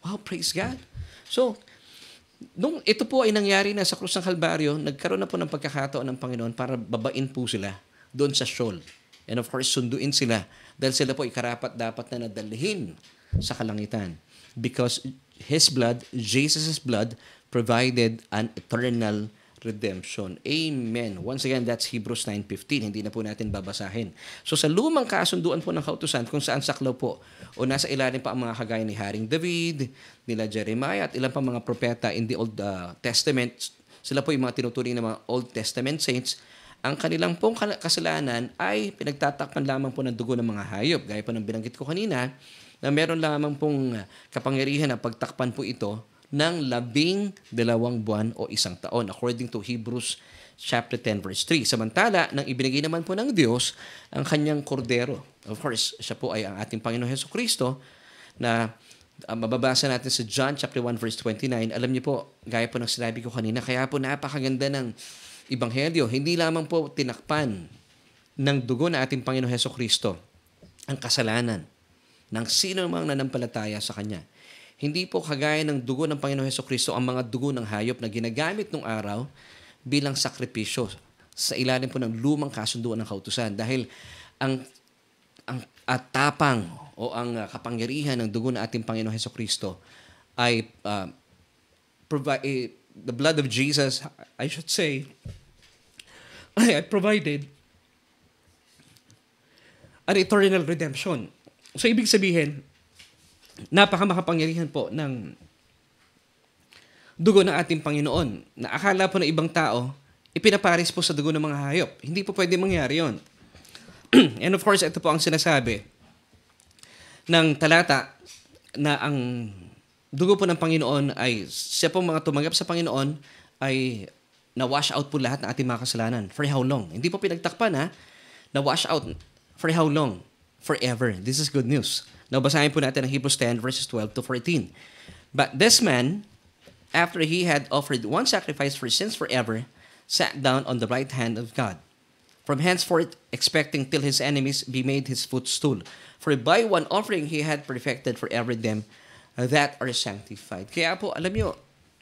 Wow, praise God. So, nung ito po ay nangyari na sa krus ng Kalbaryo, nagkaroon na po ng pagkakataon ng Panginoon para babain po sila doon sa Sheol. And of course, sunduin sila dahil sila po ay karapat dapat na nadalhin sa kalangitan. Because His blood, Jesus' blood, provided an eternal redemption. Amen. Once again, that's Hebrews nine fifteen. Hindi na po natin babasahin. So sa lumang kasunduan po ng kautusan, kung saan saklaw po o nasa ilalim pa ang mga kagaya ni Haring David, nila Jeremiah at ilang pa mga propeta in the Old uh, Testament, sila po yung mga tinuturing ng mga Old Testament saints, ang kanilang pong kasalanan ay pinagtatakpan lamang po ng dugo ng mga hayop. Gaya po ng binanggit ko kanina, na meron lamang pong kapangyarihan na pagtakpan po ito ng labing dalawang buwan o isang taon, according to Hebrews chapter ten verse three. Samantala, nang ibinigay naman po ng Diyos ang kanyang kordero. Of course, siya po ay ang ating Panginoon Hesukristo na uh, mababasa natin sa John chapter one verse twenty-nine. Alam niyo po, gaya po ng sinabi ko kanina, kaya po napakaganda ng Ebanghelyo. Hindi lamang po tinakpan ng dugo na ating Panginoon Hesukristo ang kasalanan ng sino mang nanampalataya sa Kanya. Hindi po kagaya ng dugo ng Panginoon Hesukristo ang mga dugo ng hayop na ginagamit nung araw bilang sakripisyo sa ilalim po ng lumang kasunduan ng kautusan. Dahil ang, ang atapang o ang uh, kapangyarihan ng dugo ng ating Panginoon Hesukristo ay uh, provi- eh, the blood of Jesus, I should say, ay provided an eternal redemption. So, ibig sabihin, napakamakapangyarihan po ng dugo ng ating Panginoon na akala po ng ibang tao, ipinaparis po sa dugo ng mga hayop. Hindi po pwede mangyari yon. And of course, ito po ang sinasabi ng talata na ang dugo po ng Panginoon ay siya po mga tumanggap sa Panginoon ay na-wash out po lahat ng ating mga kasalanan. For how long? Hindi po pinagtakpan ha. Na-wash out. For how long? Forever. This is good news. Now, basahin po natin ang Hebrews ten, verses twelve to fourteen. But this man, after he had offered one sacrifice for sins forever, sat down on the right hand of God. From henceforth, expecting till his enemies be made his footstool. For by one offering he had perfected forever them that are sanctified. Kaya po, alam nyo,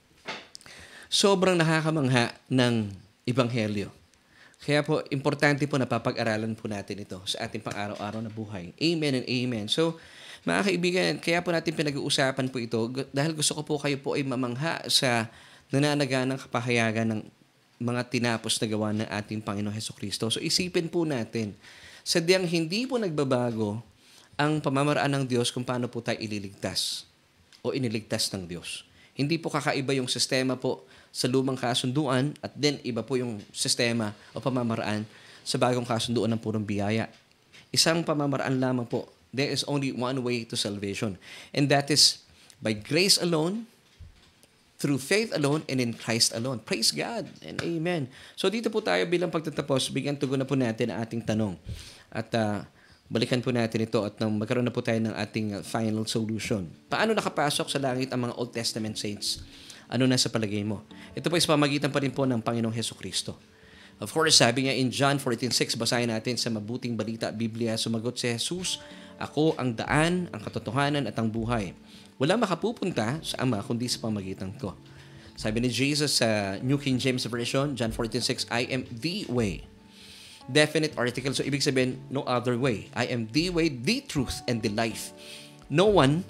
sobrang nakakamangha ng Ebanghelyo. Kaya po, importante po na papag-aralan po natin ito sa ating pang-araw-araw na buhay. Amen and amen. So, mga kaibigan, kaya po natin pinag-uusapan po ito dahil gusto ko po kayo po ay mamangha sa nananaganang kapahayagan ng mga tinapos na gawa ng ating Panginoon Hesukristo. So, isipin po natin, sadyang hindi po nagbabago ang pamamaraan ng Diyos kung paano po tayo ililigtas o iniligtas ng Diyos. Hindi po kakaiba yung sistema po sa lumang kasunduan at then iba po yung sistema o pamamaraan sa bagong kasunduan ng purong biyaya. Isang pamamaraan lamang po. There is only one way to salvation. And that is by grace alone, through faith alone, and in Christ alone. Praise God and amen. So dito po tayo bilang pagtatapos, bigyan tugon na po natin ang ating tanong. At uh, balikan po natin ito at nang magkaroon na po tayo ng ating final solution. Paano nakapasok sa langit ang mga Old Testament saints? Ano na sa palagay mo? Ito po is pamagitan pa rin po ng Panginoong Hesukristo. Of course, sabi niya in John fourteen six, basahin natin sa mabuting balita, Biblia, sumagot si Jesus, ako ang daan, ang katotohanan at ang buhay. Wala makapupunta sa Ama kundi sa pamagitan ko. Sabi ni Jesus sa New King James Version, John fourteen six, I am the way. Definite article. So, ibig sabihin, no other way. I am the way, the truth, and the life. No one,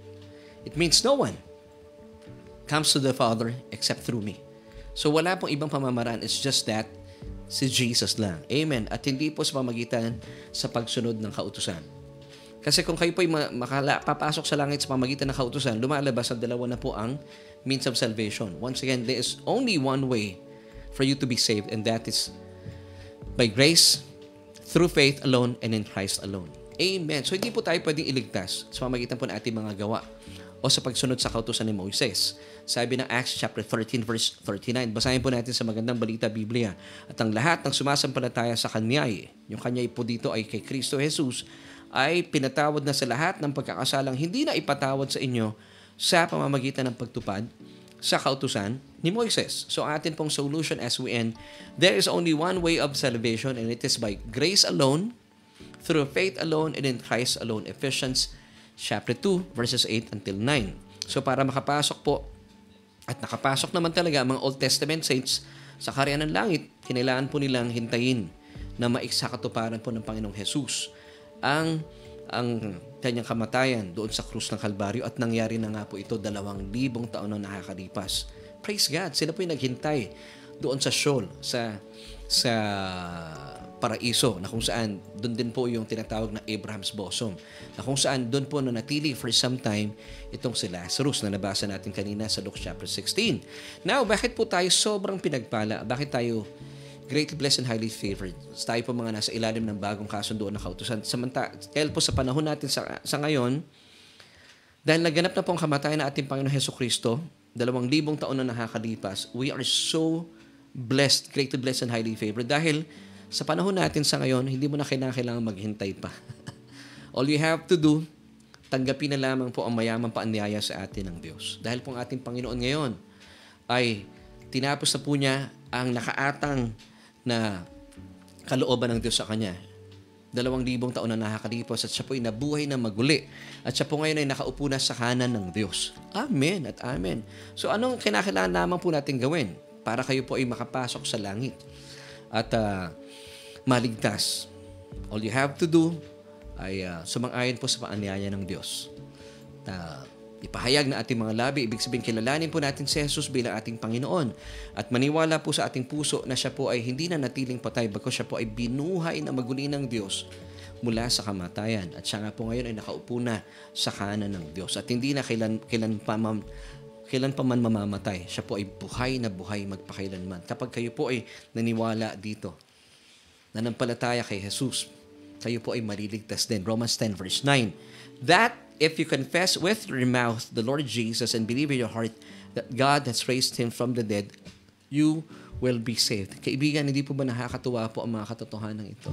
it means no one, comes to the Father except through me. So, wala pong ibang pamamaraan. It's just that, si Jesus lang. Amen. At hindi po sa pamagitan sa pagsunod ng kautusan. Kasi kung kayo po'y makala, papasok sa langit sa pamagitan ng kautusan, lumalabas ang dalawa na po ang means of salvation. Once again, there is only one way for you to be saved, and that is by grace, through faith alone, and in Christ alone. Amen. So, hindi po tayo pwedeng iligtas sa pamagitan po ng ating mga gawa o sa pagsunod sa kautusan ni Moises. Sabi ng Acts chapter thirteen verse thirty-nine. Basahin po natin sa magandang balita Biblia. At ang lahat ng sumasampalataya sa Kanya, yung Kanya po dito ay kay Kristo Jesus, ay pinatawad na sa lahat ng pagkakasalang hindi na ipatawad sa inyo sa pamamagitan ng pagtupad sa kautusan ni Moises. So atin pong solution as we end, there is only one way of salvation, and it is by grace alone, through faith alone, and in Christ alone. Ephesians chapter two, verses eight until nine. So para makapasok po, at nakapasok naman talaga ang mga Old Testament saints sa kaharian ng langit, kinailangan po nilang hintayin na maisakatuparan po ng Panginoong Jesus ang ang kanyang kamatayan doon sa krus ng Kalbaryo, at nangyari na nga po ito dalawang libong taon na nakakalipas. Praise God, sila po yung naghintay doon sa Sheol, sa sa paraiso, na kung saan doon din po yung tinatawag na Abraham's bosom, na kung saan doon po nanatili for some time itong si Lazarus na nabasa natin kanina sa Luke chapter sixteen. Now, bakit po tayo sobrang pinagpala? Bakit tayo greatly blessed and highly favored? Tayo po mga nasa ilalim ng bagong kasunduan na kautusan. Samanta, dahil po sa panahon natin sa, sa ngayon, dahil naganap na po ang kamatayan ng ating Panginoon Hesukristo, dalawang libong taon na nakakalipas, we are so blessed, greatly blessed and highly favored. Dahil sa panahon natin sa ngayon, hindi mo na kailangan maghintay pa. All you have to do, tanggapin na lamang po ang mayamang paanyaya sa atin ng Diyos. Dahil po ang ating Panginoon ngayon ay tinapos na po niya ang nakaatang na kalooban ng Diyos sa Kanya. Dalawang libong taon na nakakalipas at siya po ay nabuhay na maguli. At siya po ngayon ay nakaupo na sa kanan ng Diyos. Amen at amen. So anong kinakailangan naman po natin gawin para kayo po ay makapasok sa langit at uh, maligtas? All you have to do ay uh, sumang-ayon po sa paanyaya ng Diyos. Uh, ipahayag na ating mga labi, ibig sabihin kilalanin po natin si Jesus bilang ating Panginoon at maniwala po sa ating puso na siya po ay hindi na natiling patay, bagkus siya po ay binuhay na maguli ng Diyos mula sa kamatayan, at siya nga po ngayon ay nakaupo na sa kanan ng Diyos at hindi na kailan, kailan pa man, kailan pa man mamamatay. Siya po ay buhay na buhay magpakailanman. Kapag kayo po ay naniwala dito, nanampalataya kay Jesus, kayo po ay maliligtas din. Romans ten verse nine. That if you confess with your mouth the Lord Jesus and believe in your heart that God has raised Him from the dead, you will be saved. Kaibigan, hindi po ba nakakatuwa po ang mga katotohanan ito?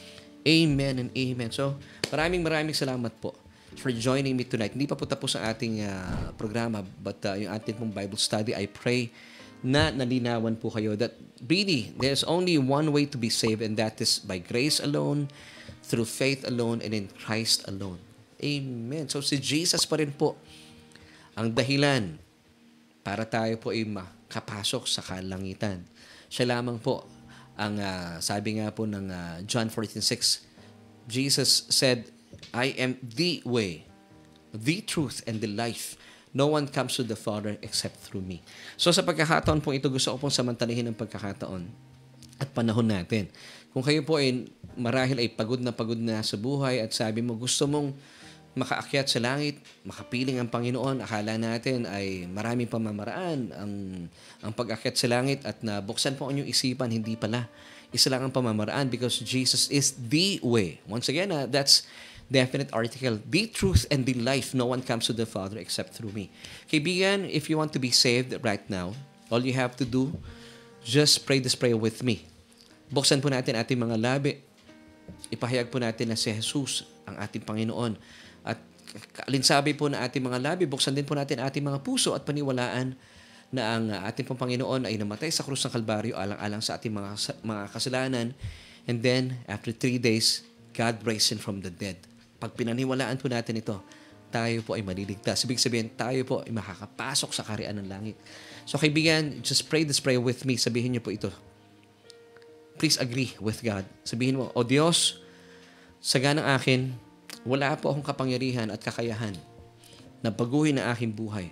Amen and amen. So, maraming maraming salamat po for joining me tonight. Hindi pa po tapos ang ating uh, programa, but uh, yung ating pong Bible study, I pray na nalinawan po kayo that really, there's only one way to be saved, and that is by grace alone, through faith alone, and in Christ alone. Amen. So, si Jesus pa rin po ang dahilan para tayo po ay makapasok sa kalangitan. Siya lamang po ang uh, sabi nga po ng uh, John fourteen six, Jesus said, I am the way, the truth, and the life. No one comes to the Father except through me. So sa pagkakataon po ito, gusto ko pong samantalahin ang pagkakataon at panahon natin. Kung kayo po ay marahil ay pagod na pagod na sa buhay at sabi mo gusto mong makaakyat sa langit, makapiling ang Panginoon, akala natin ay maraming pamamaraan ang, ang pag-akyat sa langit at nabuksan po ang inyong isipan, hindi pala. Isa lang ang pamamaraan because Jesus is the way. Once again, uh, that's definite article. The truth and the life. No one comes to the Father except through me. Kaibigan, if you want to be saved right now, all you have to do, just pray this prayer with me. Buksan po natin ating mga labi. Ipahayag po natin na si Jesus ang ating Panginoon. At kalinsabi po na ating mga labi, buksan din po natin ating mga puso at paniwalaan na ang ating pong Panginoon ay namatay sa krus ng Kalbaryo alang-alang sa ating mga, mga kasalanan. And then, after three days, God raised Him from the dead. Pag pinaniwalaan po natin ito, tayo po ay maliligtas. Ibig sabihin, tayo po ay makakapasok sa kaharian ng langit. So kaibigan, just pray this prayer with me. Sabihin niyo po ito. Please agree with God. Sabihin mo, O Diyos, sa ganang akin, wala po akong kapangyarihan at kakayahan na baguhin ang aking buhay.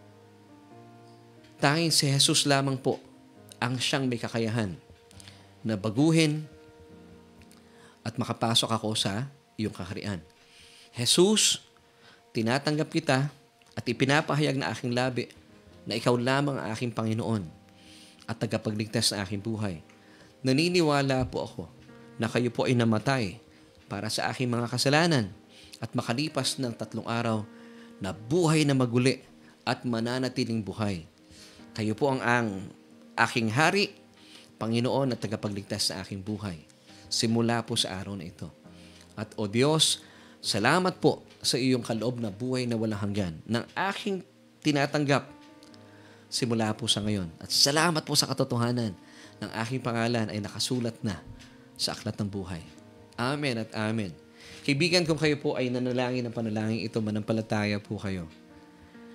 Tanging si Jesus lamang po ang siyang may kakayahan na baguhin at makapasok ako sa iyong kaharian. Jesus, tinatanggap kita at ipinapahayag na aking labi na ikaw lamang ang aking Panginoon at tagapagligtas ng aking buhay. Naniniwala po ako na kayo po ay namatay para sa aking mga kasalanan at makalipas ng tatlong araw na buhay na maguli at mananatiling buhay. Kayo po ang, ang aking hari, Panginoon at tagapagligtas sa aking buhay. Simula po sa araw na ito. At o Diyos, salamat po sa iyong kaloob na buhay na walang hanggan ng aking tinatanggap simula po sa ngayon. At salamat po sa katotohanan ng aking pangalan ay nakasulat na sa aklat ng buhay. Amen at amen. Kaibigan, kung kayo po ay nanalangin ng panalangin ito, manampalataya po kayo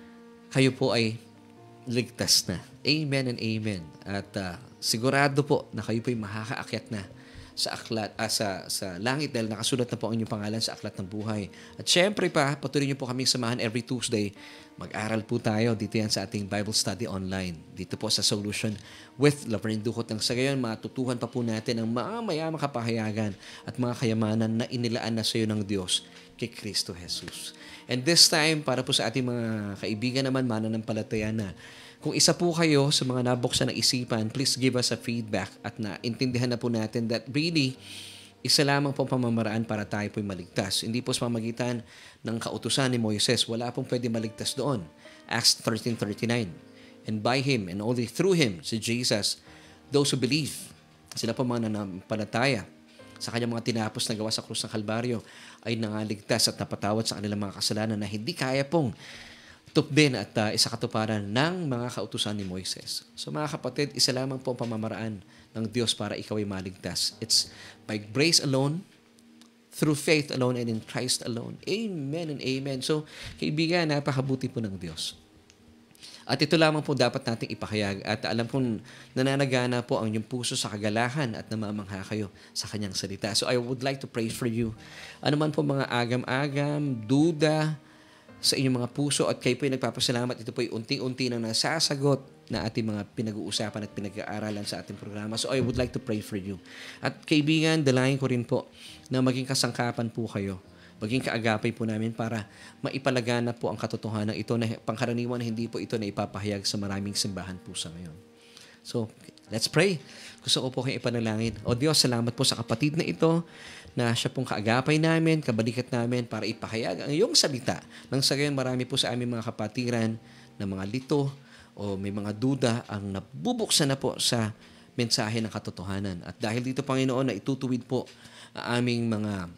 kayo po ay ligtas na. Amen and amen. At uh, sigurado po na kayo po ay makakaakyat na sa aklat ah, sa sa langit dahil nakasulat na po ang inyong pangalan sa aklat ng buhay. At syempre pa, patuloy niyo po kaming samahan every Tuesday. Mag-aral po tayo dito yan sa ating Bible Study Online. Dito po sa Solution with Laverne Ducot. Nang sa gayon, matutuhan pa po natin ang mga mayamang kapahayagan at mga kayamanan na inilaan na sa iyo ng Diyos kay Kristo Jesus. And this time, para po sa ating mga kaibigan naman, mananampalataya na, kung isa po kayo sa mga nabuksan ng isipan, please give us a feedback at naintindihan na po natin that really, isa lamang po pamamaraan para tayo po'y maligtas. Hindi po sa pamagitan ng kautusan ni Moises. Wala pong pwede maligtas doon. Acts thirteen thirty-nine. And by Him and only through Him, si Jesus, those who believe, sila po mga nanampalataya sa kanyang mga tinapos na gawa sa krus ng Kalbaryo ay nangaligtas at napatawad sa kanilang mga kasalanan na hindi kaya pong tupdin at uh, isakatuparan ng mga kautusan ni Moises. So mga kapatid, isa lamang po ang pamamaraan ng Diyos para ikaw ay maligtas. It's by grace alone, through faith alone, and in Christ alone. Amen and amen. So, kaibigan, napakabuti po ng Diyos. At ito lamang po dapat nating ipahayag. At alam kong nananagana po ang inyong puso sa kagalahan at namamangha kayo sa kanyang salita. So, I would like to pray for you. Ano man po mga agam-agam, duda, sa inyong mga puso at kayo po ay nagpapasalamat. Ito po ay unti-unti nang nasasagot na ating mga pinag-uusapan at pinag-aaralan sa ating programa. So I would like to pray for you. At kaibigan, dalayan ko rin po na maging kasangkapan po kayo. Maging kaagapay po namin para maipalagana po ang katotohanan ito na pangkaraniwan hindi po ito na ipapahayag sa maraming simbahan po sa ngayon. So, let's pray. Gusto ko po kayong ipanalangin. O Diyos, salamat po sa kapatid na ito na siya pong kaagapay namin, kabalikat namin para ipahayag ang iyong salita. Nang sa gayon, marami po sa aming mga kapatiran na mga lito o may mga duda ang nabubuksan na po sa mensahe ng katotohanan. At dahil dito, Panginoon, na itutuwid po ang aming mga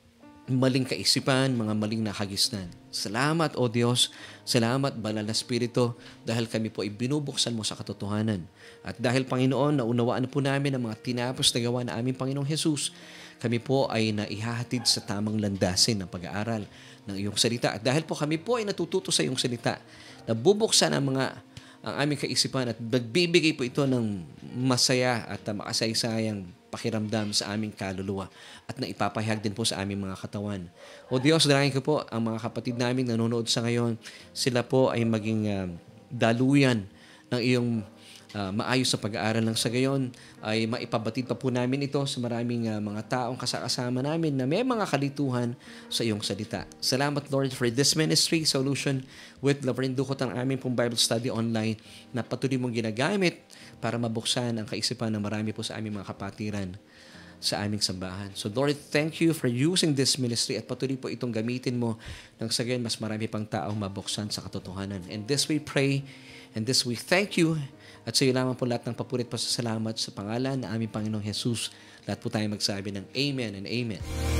maling kaisipan, mga maling nakagisnan. Salamat, O Diyos. Salamat, Banal na Espiritu, dahil kami po ay binubuksan mo sa katotohanan. At dahil, Panginoon, naunawaan na po namin ang mga tinapos na gawa na aming Panginoong Jesus, kami po ay naihahatid sa tamang landasin ng pag-aaral ng iyong salita. At dahil po kami po ay natututo sa iyong salita, nabubuksan ang mga ang aming kaisipan at nagbibigay po ito ng masaya at uh, makasaysayang pakiramdam sa aming kaluluwa at naipapahayag din po sa aming mga katawan. O Diyos, dalangin ko po ang mga kapatid namin nanonood sa ngayon, sila po ay maging uh, daluyan ng iyong uh, maayos sa pag-aaral ng sa gayon ay maipabatid pa po namin ito sa maraming uh, mga taong kasakasama namin na may mga kalituhan sa iyong salita. Salamat, Lord, for this ministry, Solution with Laverne Ducot, ang aming pong Bible Study Online na patuloy mong ginagamit para mabuksan ang kaisipan ng marami po sa aming mga kapatiran sa aming sambahan. So Lord, thank you for using this ministry at patuloy po itong gamitin mo nang sa gayon mas marami pang taong mabuksan sa katotohanan. And this we pray, and this we thank you. At sa iyo lamang po lahat ng papurit pa sa salamat sa pangalan na aming Panginoong Jesus. Lahat po tayo magsabi ng Amen and Amen.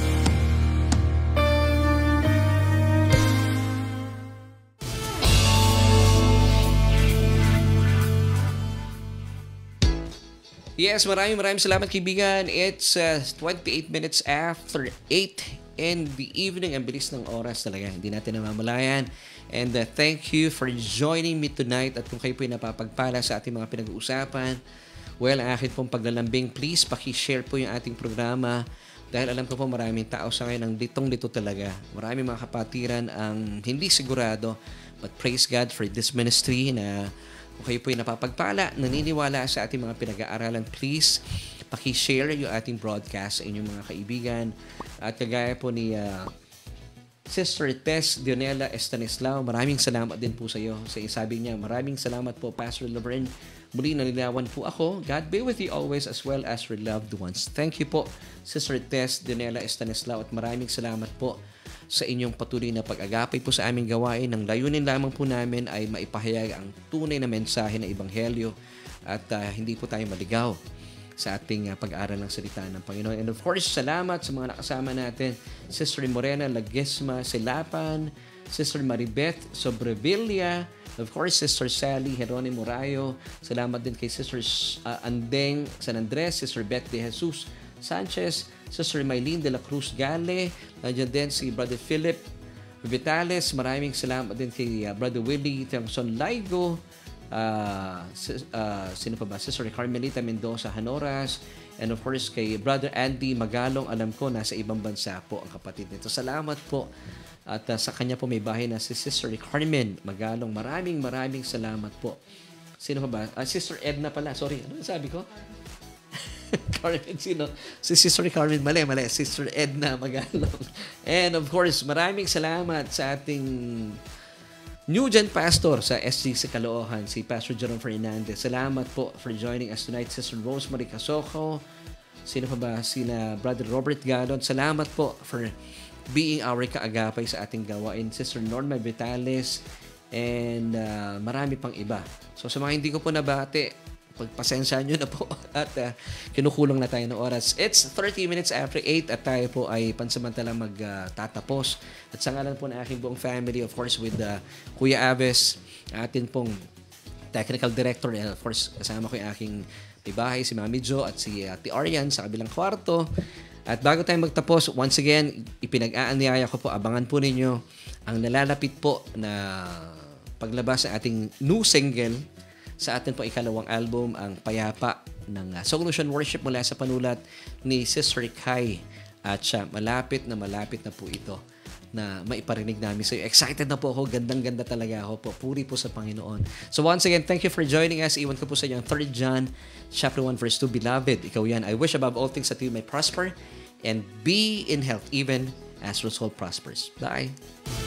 Yes, maraming maraming salamat kaibigan. It's uh, twenty-eight minutes after eight in the evening. Ang bilis ng oras talaga. Hindi natin namamalayan. And uh, thank you for joining me tonight. At kung kayo po ay napapagpala sa ating mga pinag-uusapan, well, ang akin pong paglalambing, please pakishare po yung ating programa. Dahil alam ko po maraming tao sa ngayon ang litong-lito talaga. Maraming mga kapatiran ang hindi sigurado. But praise God for this ministry na kung kayo po ay napapagpala, naniniwala sa ating mga pinag-aaralan, please pakishare yung ating broadcast sa inyong mga kaibigan. At kagaya po ni uh, Sister Tess Dionela Estanislao, maraming salamat din po sa iyo. Sa sabi niya, maraming salamat po, Pastor Laverne. Muli nalinawan po ako. God be with you always as well as your loved ones. Thank you po, Sister Tess Dionela Estanislao, at maraming salamat po sa inyong patuloy na pag-agapay po sa aming gawain. Ang layunin lamang po namin ay maipahayag ang tunay na mensahe ng Ebanghelyo at uh, hindi po tayo maligaw sa ating uh, pag-aaral ng salita ng Panginoon. And of course, salamat sa mga nakasama natin. Sister Morena Lagesma Silapan, Sister Maribeth Sobrevilla, of course, Sister Sally Jeronimo Rayo. Salamat din kay Sister uh, Andeng San Andres, Sister Beth de Jesus Sanchez, Sister Maylene de la Cruz Gale, nandiyan din si Brother Philip Vitales. Maraming salamat din kay uh, Brother Willie Thompson Laigo. Uh, sis, uh, sino pa ba? Sister Carmelita Mendoza Hanoras. And of course, kay Brother Andy Magalong. Alam ko, nasa ibang bansa po ang kapatid nito. Salamat po. At uh, sa kanya po may bahay na si Sister Carmen Magalong. Maraming maraming salamat po. Sino pa ba? Uh, Sister Edna pala. Sorry, ano sabi ko? Carmen, sino? Si Sister Carmen, mali, mali. Sister Edna Magalong. And of course, maraming salamat sa ating New Gen Pastor sa S G C Caloocan, si Pastor Jerome Fernandez. Salamat po for joining us tonight. Sister Rosemary Casoco. Sino pa ba? Sina Brother Robert Gadon. Salamat po for being our kaagapay sa ating gawain. Sister Norma Vitales. And uh, marami pang iba. So sa mga hindi ko po nabati, pagpasensya nyo na po at uh, kinukulong na tayo ng oras. It's thirty minutes after eight at tayo po ay pansamantalang magtatapos. Uh, at sa ngalan po ng aking buong family, of course, with uh, Kuya Aves, atin pong technical director, and of course, kasama ko yung aking ibahay, si Mami Jo at si uh, Ate Arian sa kabilang kwarto. At bago tayo magtapos, once again, ipinag-aanyaya ko po, abangan po ninyo ang nalalapit po na paglabas sa ating new single sa atin po ikalawang album, ang Payapa ng uh, Solution Worship mula sa panulat ni Sister Kai. At siya, malapit na malapit na po ito na maiparinig namin sa iyo. Excited na po ako. Gandang-ganda talaga ako po. Puri po sa Panginoon. So once again, thank you for joining us. Iwan ko po sa inyo ang third John chapter one verse two. Beloved, ikaw yan. I wish above all things that you may prosper and be in health even as your soul prospers. Bye.